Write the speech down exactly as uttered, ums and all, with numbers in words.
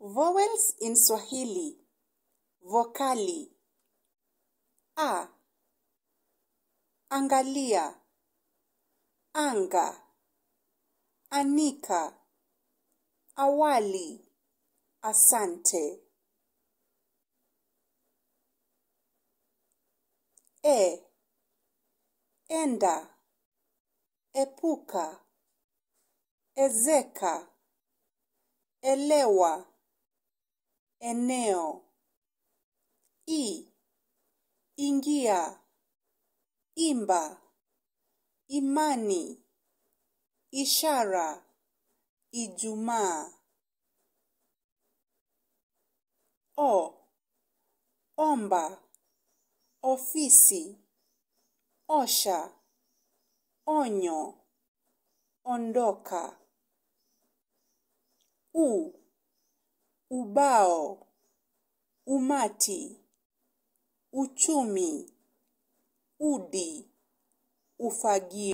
Vowels in Swahili. Vokali. A. Angalia. Anga. Anika. Awali. Asante. E. Enda. Epuka. Ezeka. Elewa. Eneo. I. Ingia. Imba. Imani. Ishara. Ijumaa. O. Omba. Ofisi. Osha. Onyo. Ondoka. U. Ubao. Umati. Uchumi. Udi. Ufagio.